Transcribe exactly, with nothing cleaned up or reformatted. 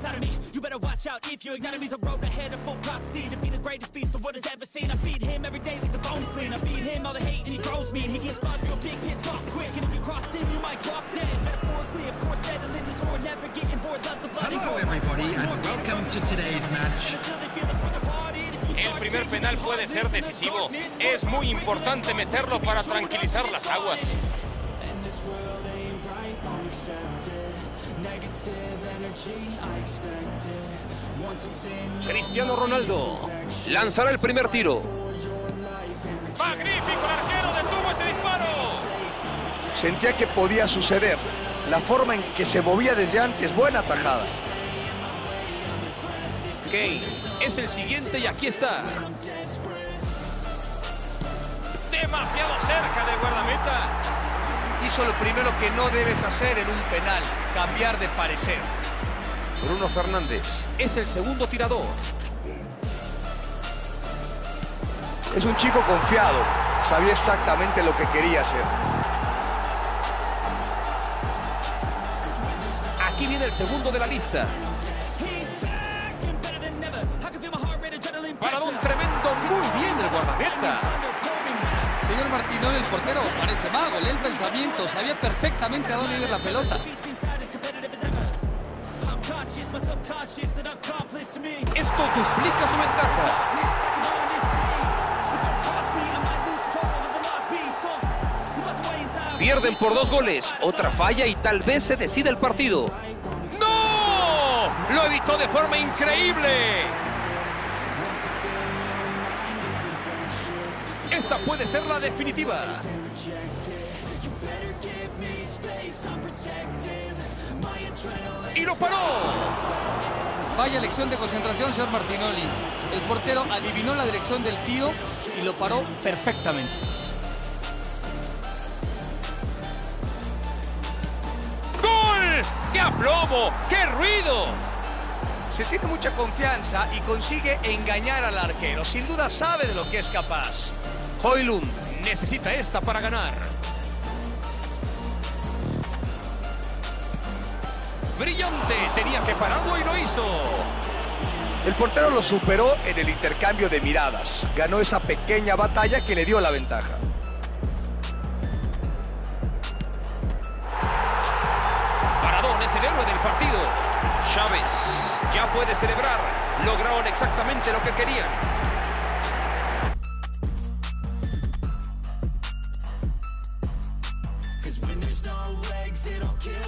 inside of me. You better watch out if you ignite me. A road ahead of full prophecy to be the greatest beast the world has ever seen. I feed him every day like the bones clean. I feed him all the hate and he grows me, and he gets claws real big, pissed off quick. And if you cross him, you might drop dead. Metaphorically, of course, settling the score, never getting bored, loves the blood. Hello everybody and welcome to today's match. El primer penal puede ser decisivo. Es muy importante meterlo para tranquilizar las aguas. Cristiano Ronaldo lanzará el primer tiro. ¡Magnífico! El arquero detuvo ese disparo. Sentía que podía suceder. La forma en que se movía desde antes, buena tajada. Kane es el siguiente y aquí está. Demasiado cerca del guardameta. Hizo lo primero que no debes hacer en un penal, cambiar de parecer. Bruno Fernández es el segundo tirador. Es un chico confiado, sabía exactamente lo que quería hacer. Aquí viene el segundo de la lista. Parado un tremendo, muy bien el guardameta. Señor Martinoli, el portero parece mago, lee el pensamiento, sabía perfectamente a dónde ir la pelota. Esto duplica su ventaja. Pierden por dos goles, otra falla y tal vez se decida el partido. ¡No! Lo evitó de forma increíble. Esta puede ser la definitiva. ¡Y lo paró! Vaya lección de concentración, señor Martinoli. El portero adivinó la dirección del tiro y lo paró perfectamente. ¡Gol! ¡Qué aplomo! ¡Qué ruido! Se tiene mucha confianza y consigue engañar al arquero. Sin duda sabe de lo que es capaz. Højlund necesita esta para ganar. Brillante, tenía que pararlo y lo hizo. El portero lo superó en el intercambio de miradas. Ganó esa pequeña batalla que le dio la ventaja. Maradón es el héroe del partido. Chávez ya puede celebrar. Lograron exactamente lo que querían. Cause when there's no legs, it'll kill